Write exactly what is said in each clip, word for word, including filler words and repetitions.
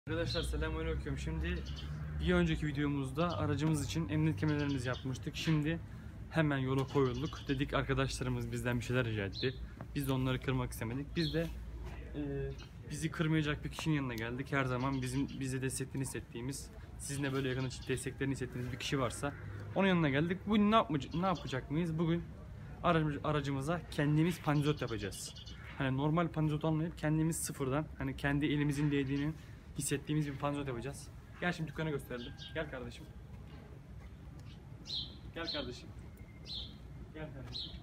Arkadaşlar selamünaleyküm. Şimdi bir önceki videomuzda aracımız için emniyet kemerlerimizi yapmıştık. Şimdi hemen yola koyulduk. Dedik arkadaşlarımız bizden bir şeyler rica etti. Biz de onları kırmak istemedik. Biz de e, bizi kırmayacak bir kişinin yanına geldik. Her zaman bizim bize desteklerini hissettiğimiz, sizin de böyle yakın desteklerini hissettiğiniz bir kişi varsa onun yanına geldik. Bugün ne, yapmayacak, ne yapacak mıyız? Bugün aracımıza kendimiz panzot yapacağız. Hani normal panzot almayıp kendimiz sıfırdan, hani kendi elimizin değdiğinin hissettiğimiz bir panzot yapacağız. Gel şimdi dükkana gösterelim. Gel kardeşim. Gel kardeşim. Gel kardeşim.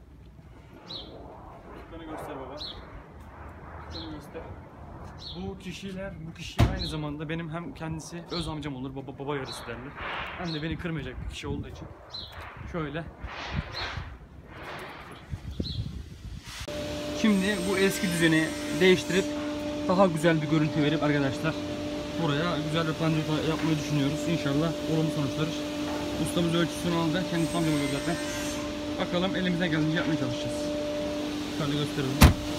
Dükkanı göster baba. Dükkanı göster. Bu kişiler, bu kişi aynı zamanda benim hem kendisi öz amcam olur, baba baba yarısı derler. Hem de beni kırmayacak bir kişi olduğu için şöyle. Şimdi bu eski düzeni değiştirip daha güzel bir görüntü verip arkadaşlar buraya güzel bir panzot yapmayı düşünüyoruz. İnşallah olumlu sonuçlanır. Ustamız ölçüsünü aldı. Kendisi amcam oluyor zaten. Bakalım elimizden geldiğince yapmaya çalışacağız. Şöyle gösterelim.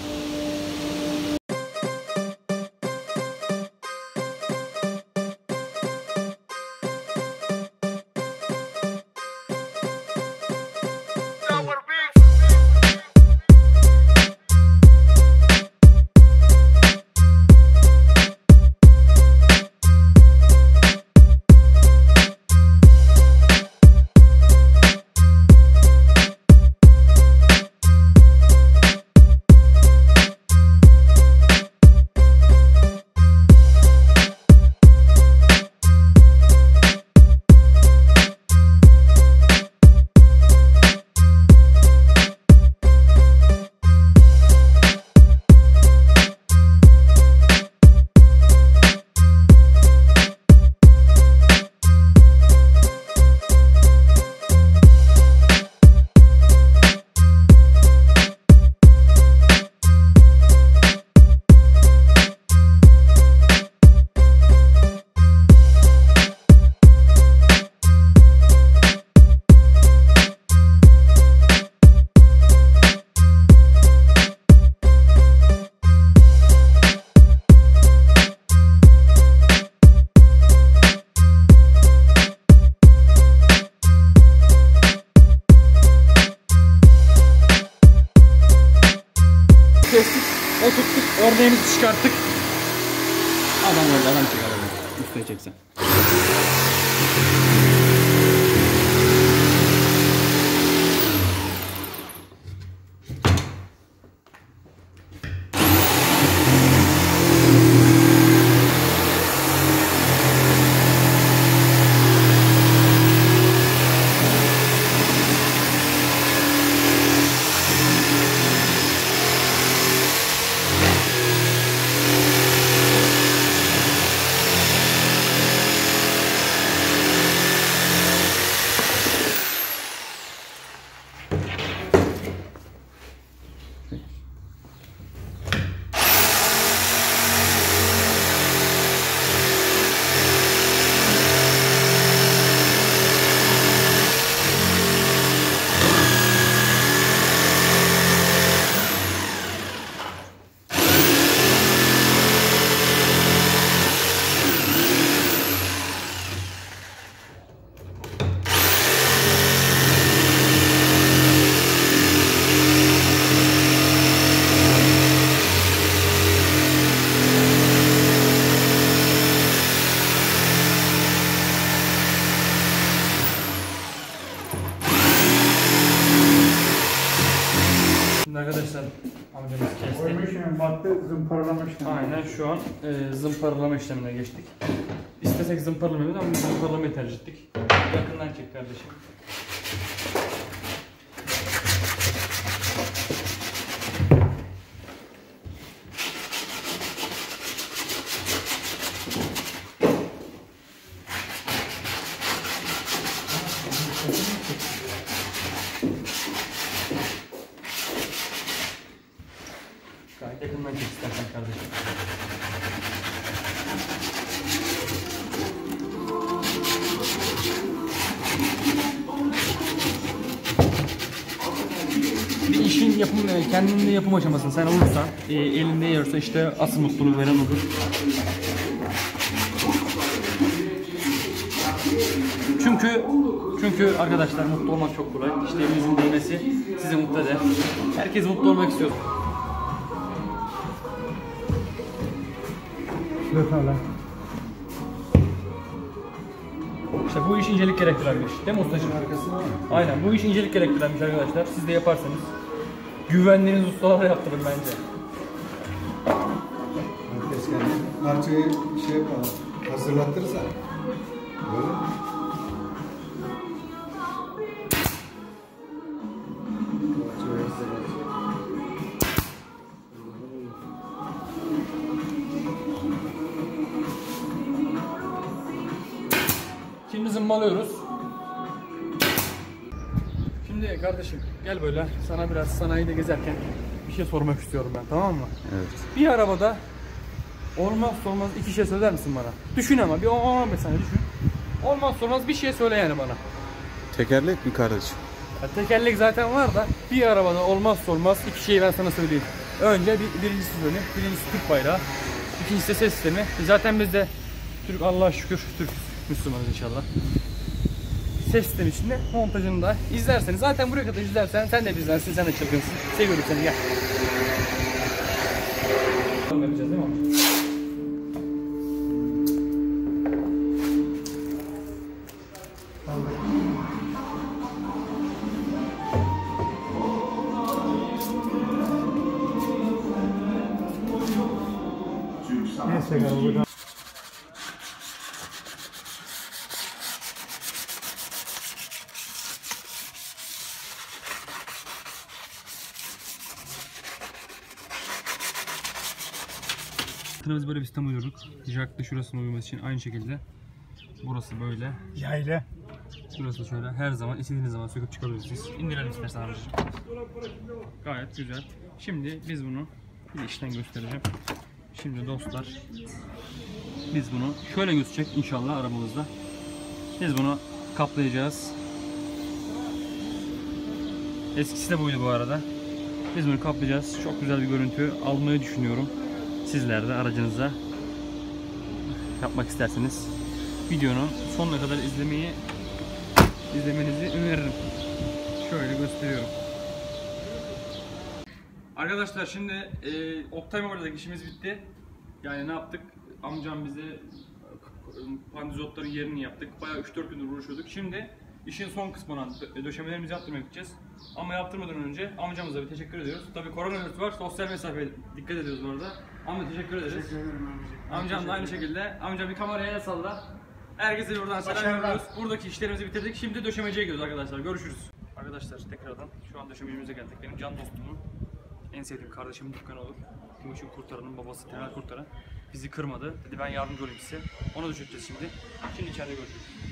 Kestik, oturttuk, örneğimizi çıkarttık. Adam öyle, adam çek adamı. Üstüne çeksen. Arkadaşlar amcamız kesti. Koymuşum, battı, zımparalamıştım. Aynen şu an e, zımparalama işlemine geçtik. İstesek zımparalamıyoruz ama biz zımparalamayı tercih ettik. Yakından çek kardeşim. Gayet yakından çek istersen kardeşim. Bir işin yapım, kendinde yapım aşamasını sen olursan, e, elinde yiyorsa işte asıl mutluluğu veren olur. Çünkü çünkü arkadaşlar mutlu olmak çok kolay. İşte elinizin değmesi sizi mutlu eder. Herkes mutlu olmak istiyor. İşte bu iş incelik gerektirenmiş. Değil mi ustacığım? Aynen, bu iş incelik gerektirenmiş arkadaşlar. Siz de yaparsanız güvendiğiniz ustalara yaptırın bence. Herkes kendi parçayı şey yapar, hazırlattırırsa böyle. Parçayı hazırlat. Şimdi zımbalıyoruz. Şimdi kardeşim gel böyle, sana biraz sanayide gezerken bir şey sormak istiyorum ben, tamam mı? Evet. Bir arabada olmazsa olmaz iki şey söyler misin bana? Düşün ama bir on beş saniye düşün. Olmazsa olmaz bir şey söyle yani bana. Tekerlek mi kardeşim? Ya tekerlek zaten var da bir arabada olmazsa olmaz iki şeyi ben sana söyleyeyim. Önce bir, birincisi söyleyeyim. Birincisi Türk bayrağı. İkincisi de ses sistemi. Zaten biz de Türk, Allah'a şükür Türk Müslümanız inşallah. Ses sistemi içinde montajını da izlerseniz, zaten buraya kadar izlersen sen de bizdensin, sen de çılgınsın. Seviyorum seni, gel. Yapacağız değil mi? Neyse galiba burada. Biz böyle bir sistem uydurduk. Jack'ta şurasına uyuması için aynı şekilde. Burası böyle. Yayla. Burası şöyle. Her zaman istediğiniz zaman söküp çıkabilirsiniz. İndirelim istersen amcacığım. Gayet güzel. Şimdi biz bunu bir işten göstereceğim. Şimdi dostlar, biz bunu şöyle gözükecek inşallah arabamızda. Biz bunu kaplayacağız. Eskisi de buydu bu arada. Biz bunu kaplayacağız. Çok güzel bir görüntü almayı düşünüyorum. Sizler de aracınıza yapmak isterseniz videonun sonuna kadar izlemeyi izlemenizi öneririm. Şöyle gösteriyorum. Arkadaşlar şimdi e, Optime'daki işimiz bitti. Yani ne yaptık? Amcam bize pandizotların yerini yaptık. Bayağı üç dört gündür uğraşıyorduk. Şimdi işin son kısmına döşemelerimizi yaptırmaya gideceğiz. Ama yaptırmadan önce amcamıza bir teşekkür ediyoruz. Tabii koronavirüs var, sosyal mesafeye dikkat ediyoruz orada. Ama teşekkür ederiz. Teşekkür ederim amcacığım. Amcam da aynı şekilde. Amca bir kameraya el salla. Herkese buradan selam veriyoruz. Buradaki işlerimizi bitirdik. Şimdi döşemeciye gidiyoruz arkadaşlar. Görüşürüz. Arkadaşlar tekrardan şu an döşemecimize geldik. Benim can dostumun, en sevdiğim kardeşimin dükkanı olur. Bu işin kurtaranın babası, temel kurtaran. Bizi kırmadı. Dedi ben yardımcı olayım size. Ona döşeceğiz şimdi. Şimdi içeride görüşürüz.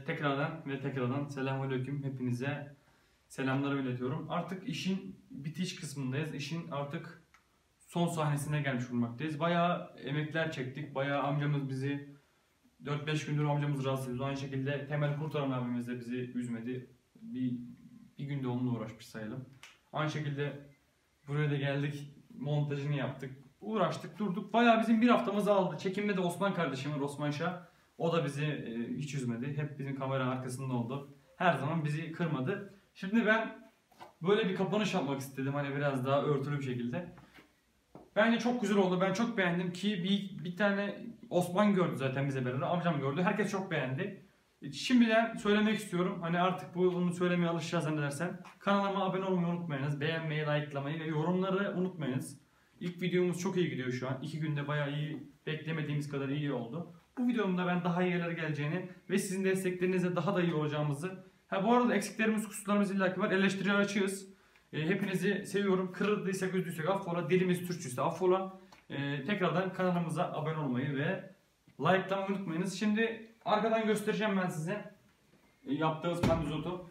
tekrardan ve tekrardan selamünaleyküm, hepinize selamlarımı iletiyorum. Artık işin bitiş kısmındayız. İşin artık son sahnesine gelmiş bulunmaktayız. Bayağı emekler çektik. Bayağı amcamız bizi dört beş gündür amcamız rahatsız ediyordu. Aynı şekilde Temel Kurtaran abimiz de bizi üzmedi. Bir, bir günde onunla uğraşmış sayalım. Aynı şekilde buraya da geldik. Montajını yaptık. Uğraştık, durduk. Bayağı bizim bir haftamızı aldı. Çekimde de Osman kardeşim var, Osman Şah. O da bizi e, hiç üzmedi. Hep bizim kamera arkasında oldu. Her zaman bizi kırmadı. Şimdi ben böyle bir kapanış yapmak istedim. Hani biraz daha örtülü bir şekilde. Bence çok güzel oldu. Ben çok beğendim ki bir, bir tane Osman gördü zaten bize beraber. Amcam gördü. Herkes çok beğendi. Şimdiden söylemek istiyorum. Hani artık bu bunu söylemeye alışacağız zannedersem. Kanalıma abone olmayı unutmayınız. Beğenmeyi, likelamayı ve yorumları unutmayınız. İlk videomuz çok iyi gidiyor şu an. İki günde bayağı iyi, beklemediğimiz kadar iyi oldu. Bu videomda ben daha iyi yerlere geleceğini ve sizin desteklerinizle daha da iyi olacağımızı. Ha bu arada eksiklerimiz, kusurlarımız illaki var. Eleştiriye açığız. E, hepinizi seviyorum. Kırıldıysak, üzdüysek affola. Dilimiz Türkçüyse affola. E, tekrardan kanalımıza abone olmayı ve likelamayı unutmayınız. Şimdi arkadan göstereceğim ben size e, yaptığımız pandizotu.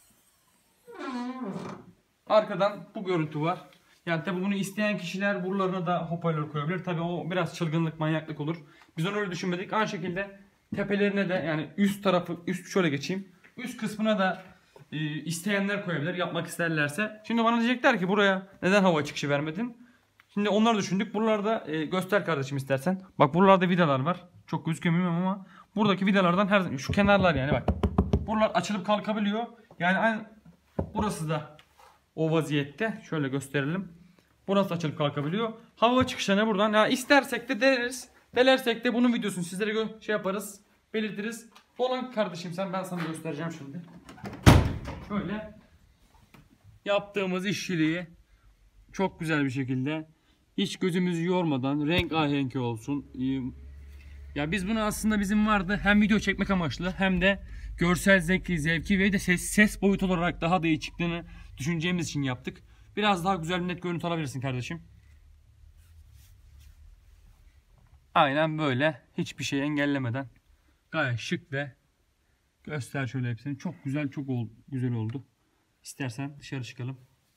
Arkadan bu görüntü var. Yani tabi bunu isteyen kişiler buralarına da hoparlör koyabilir. Tabi o biraz çılgınlık, manyaklık olur. Biz onu öyle düşünmedik. Aynı şekilde tepelerine de, yani üst tarafı, üst şöyle geçeyim. Üst kısmına da e, isteyenler koyabilir, yapmak isterlerse. Şimdi bana diyecekler ki buraya neden hava çıkışı vermedin? Şimdi onları düşündük. Buralarda e, göster kardeşim istersen. Bak buralarda vidalar var. Çok gözüküyor bilmiyorum ama buradaki vidalardan her şu kenarlar yani bak. Buralar açılıp kalkabiliyor. Yani aynı burası da o vaziyette. Şöyle gösterelim. Burası açılıp kalkabiliyor. Hava çıkışlarına buradan ya istersek de deleriz. Delersek de bunun videosunu sizlere şey yaparız. Belirtiriz. Dolan kardeşim sen, ben sana göstereceğim şimdi. Şöyle yaptığımız işçiliği çok güzel bir şekilde, hiç gözümüzü yormadan, renk ahenki olsun. Ya biz bunu aslında bizim vardı hem video çekmek amaçlı hem de görsel zevki, zevki ve de ses, ses boyut olarak daha da iyi çıktığını düşüneceğimiz için yaptık. Biraz daha güzel bir net görüntü alabilirsin kardeşim. Aynen böyle, hiçbir şey engellemeden gayet şık ve göster şöyle hepsini. Çok güzel, çok ol, güzel oldu. İstersen dışarı çıkalım.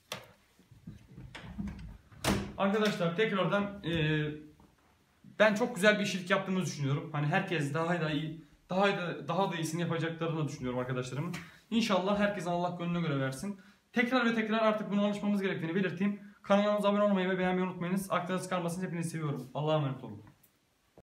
Arkadaşlar tekrardan e, ben çok güzel bir işçilik yaptığımızı düşünüyorum. Hani herkes daha da iyi, daha da daha da iyisini yapacaklarını düşünüyorum arkadaşlarımın. İnşallah herkes Allah gönlüne göre versin. Tekrar ve tekrar artık buna alışmamız gerektiğini belirteyim. Kanalımıza abone olmayı ve beğenmeyi unutmayınız. Aklınız kalmasın. Hepinizi seviyorum. Allah'a emanet olun.